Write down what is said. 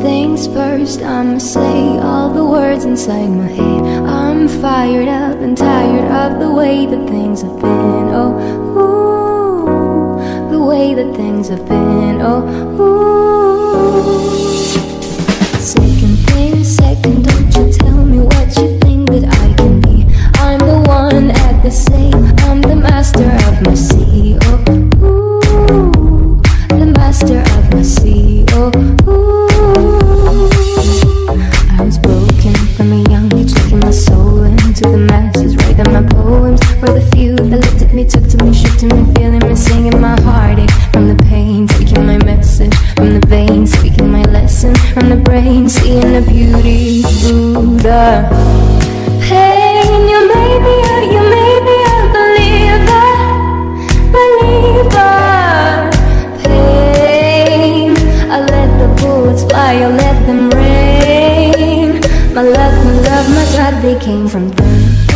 things first, I'ma say all the words inside my head. I'm fired up and tired of the way that things have been. Oh, ooh, the way that things have been. Oh, ooh. Second thing, second, don't you tell me what you think that I can be. I'm the one at the sail, I'm the master of my sea. Oh, ooh, the master of my sea. Oh, ooh. I was broken from a young age, taking my soul into the masses, writing my poems for the few that looked at me, took to me, shook to me, feeling me, singing my heartache from the pain, taking my message from the veins, speaking my lesson from the brain, seeing the beauty through the pain. You made me a believer, pain. I let the bullets fly, I let them rain. My love, my God, they came from them.